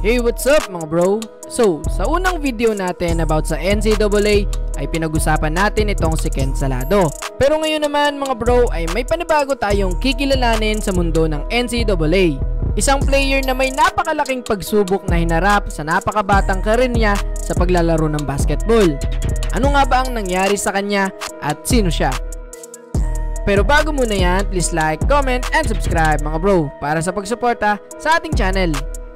Hey, what's up mga bro? So, sa unang video natin about sa NCAA ay pinag-usapan natin itong si Ken Salado. Pero ngayon naman mga bro ay may panibago tayong kikilalanin sa mundo ng NCAA. Isang player na may napakalaking pagsubok na hinarap sa napakabatang karir niya sa paglalaro ng basketball. Ano nga ba ang nangyari sa kanya at sino siya? Pero bago muna yan, please like, comment, and subscribe mga bro para sa pagsuporta sa ating channel.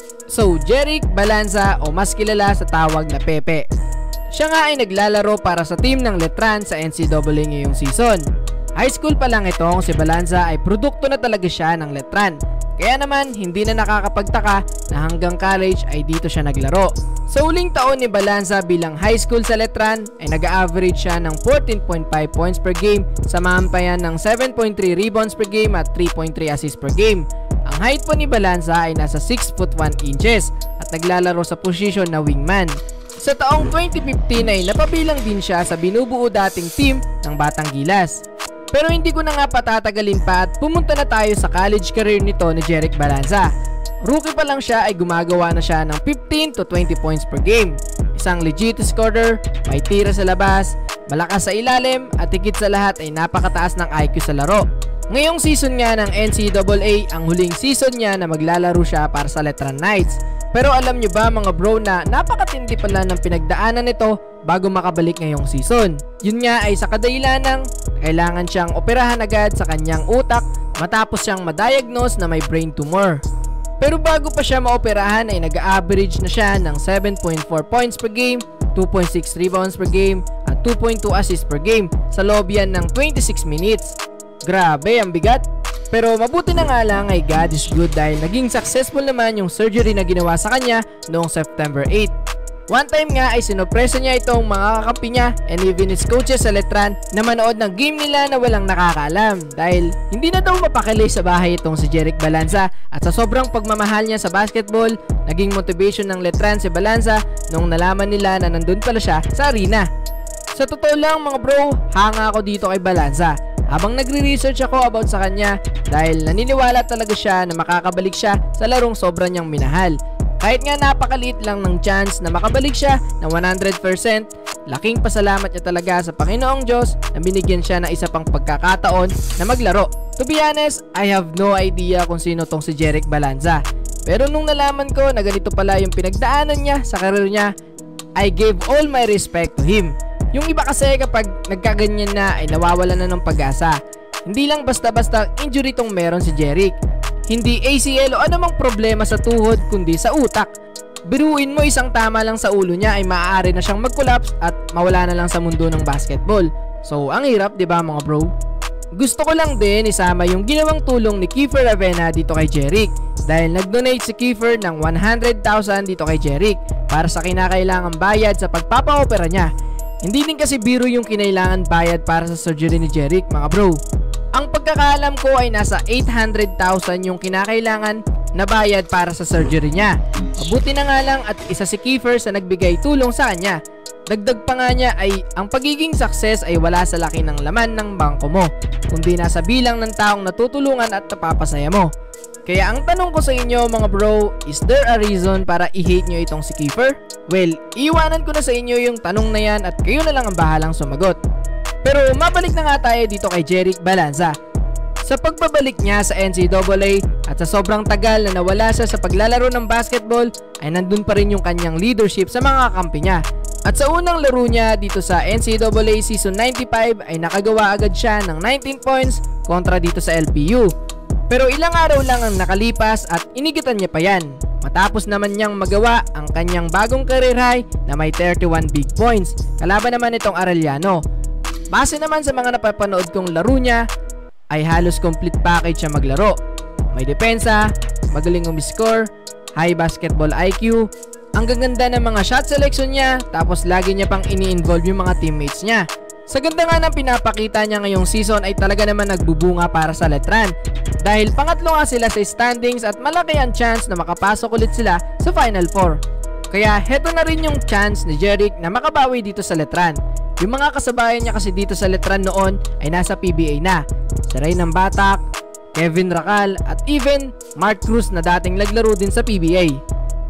So, Jerick Balanza o mas kilala sa tawag na Pepe. Siya nga ay naglalaro para sa team ng Letran sa NCAA ngayong season. High school pa lang itong si Balanza ay produkto na talaga siya ng Letran. Kaya naman hindi na nakakapagtaka na hanggang college ay dito siya naglaro. Sa huling taon ni Balanza bilang high school sa Letran ay nag-average siya ng 14.5 points per game, samampayan ng 7.3 rebounds per game at 3.3 assists per game. Ang height po ni Balanza ay nasa 6 foot 1 inches at naglalaro sa posisyon na wingman. Sa taong 2015 ay napabilang din siya sa binubuo dating team ng Batang Gilas. Pero hindi ko na nga patatagalin pa at pumunta na tayo sa college career nito ni Jerick Balanza. Rookie pa lang siya ay gumagawa na siya ng 15 to 20 points per game. Isang legit scorer, may tira sa labas, malakas sa ilalim at higit sa lahat ay napakataas ng IQ sa laro. Ngayong season nga ng NCAA ang huling season niya na maglalaro siya para sa Letran Knights. Pero alam nyo ba mga bro na napakatindi pala ng pinagdaanan nito bago makabalik ngayong season. Yun nga ay sa kadahilan ng kailangan siyang operahan agad sa kanyang utak matapos siyang ma-diagnose na may brain tumor. Pero bago pa siya maoperahan ay nag-average na siya ng 7.4 points per game, 2.6 rebounds per game at 2.2 assists per game sa loob yan ng 26 minutes. Grabe, ang bigat. Pero mabuti na nga lang ay God is good dahil naging successful naman yung surgery na ginawa sa kanya noong September 8. One time nga ay sinopresa niya itong mga kakampi niya and even his coaches sa Letran na manood ng game nila na walang nakakaalam dahil hindi na daw mapakali sa bahay itong si Jerick Balanza at sa sobrang pagmamahal niya sa basketball, naging motivation ng Letran si Balanza nung nalaman nila na nandun pala siya sa arena. Sa totoo lang mga bro, hanga ako dito kay Balanza. Habang nagre-research ako about sa kanya dahil naniniwala talaga siya na makakabalik siya sa larong sobrang niyang minahal. Kahit nga napakaliit lang ng chance na makabalik siya na 100%, laking pasalamat niya talaga sa Panginoong Diyos na binigyan siya ng isa pang pagkakataon na maglaro. To be honest, I have no idea kung sino tong si Jerick Balanza. Pero nung nalaman ko na ganito pala yung pinagdaanan niya sa karir niya, I gave all my respect to him. Yung iba kasi kapag nagkaganyan na ay nawawala na ng pag-asa. Hindi lang basta-basta injury tong meron si Jerick. Hindi ACL o anumang problema sa tuhod kundi sa utak. Biruin mo isang tama lang sa ulo niya ay maaari na siyang mag-collapse at mawala na lang sa mundo ng basketball. So ang hirap, 'di ba mga bro? Gusto ko lang din isama yung ginawang tulong ni Kiefer Ravena dito kay Jerick dahil nag-donate si Kiefer ng 100,000 dito kay Jerick para sa kinakailangang bayad sa pagpapa-opera niya. Hindi din kasi biro yung kinailangan bayad para sa surgery ni Jerick mga bro. Ang pagkakaalam ko ay nasa 800,000 yung kinakailangan na bayad para sa surgery niya. Mabuti na nga lang at isa si Kiefer sa nagbigay tulong sa kanya. Dagdag pa nga niya ay ang pagiging success ay wala sa laki ng laman ng bangko mo, kundi nasa bilang ng taong natutulungan at napapasaya mo. Kaya ang tanong ko sa inyo mga bro, is there a reason para i-hate nyo itong si Kiefer? Well, iiwanan ko na sa inyo yung tanong na yan at kayo na lang ang bahalang sumagot. Pero mabalik na nga tayo dito kay Jerick Balanza. Sa pagbabalik niya sa NCAA at sa sobrang tagal na nawala siya sa paglalaro ng basketball ay nandun pa rin yung kanyang leadership sa mga kakampi niya. At sa unang laro niya dito sa NCAA Season 95 ay nakagawa agad siya ng 19 points kontra dito sa LPU. Pero ilang araw lang ang nakalipas at inigitan niya pa yan. Matapos naman niyang magawa ang kanyang bagong career high na may 31 big points. Kalaban naman itong Arellano. Base naman sa mga napapanood kong laro niya, ay halos complete package siya maglaro. May depensa, magaling umiscore, high basketball IQ, ang gaganda ng mga shot selection niya, tapos lagi niya pang ini-involve yung mga teammates niya. Sa ganda nga ng pinapakita niya ngayong season ay talaga naman nagbubunga para sa Letran. Dahil pangatlo nga sila sa standings at malaki ang chance na makapasok ulit sila sa Final Four. Kaya heto na rin yung chance ni Jerick na makabawi dito sa Letran. Yung mga kasabayan niya kasi dito sa Letran noon ay nasa PBA na. Si Raynan Batak, Kevin Racal at even Mark Cruz na dating naglaro din sa PBA.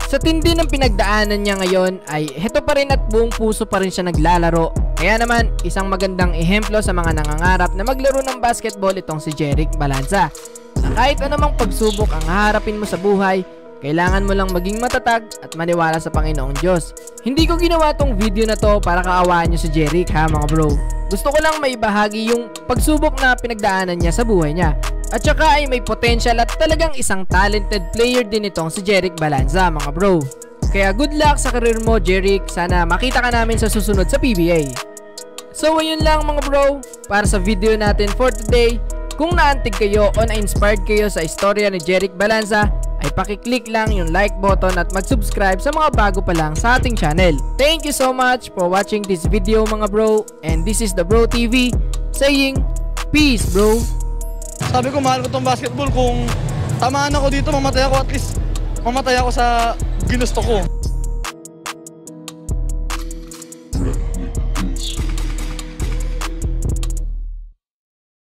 Sa tindi ng pinagdaanan niya ngayon ay heto pa rin at buong puso pa rin siya naglalaro. Kaya naman, isang magandang ehemplo sa mga nangangarap na maglaro ng basketball itong si Jerick Balanza. Na kahit anumang pagsubok ang haharapin mo sa buhay, kailangan mo lang maging matatag at maniwala sa Panginoong Diyos. Hindi ko ginawa tong video na to para kaawaan nyo si Jerick ha mga bro. Gusto ko lang maibahagi yung pagsubok na pinagdaanan niya sa buhay niya. At saka ay may potential at talagang isang talented player din itong si Jerick Balanza mga bro. Kaya good luck sa career mo Jerick, sana makita ka namin sa susunod sa PBA. So ayun lang mga bro, para sa video natin for today. Kung naantig kayo o na-inspired kayo sa istorya ni Jerick Balanza, ay pakiclick lang yung like button at mag-subscribe sa mga bago pa lang sa ating channel. Thank you so much for watching this video mga bro, and this is the Bro TV saying peace bro. Sabi ko mahal ko tong basketball, kung tamaan ako dito mamatay ako, at least mamatay ako sa ginusto ko.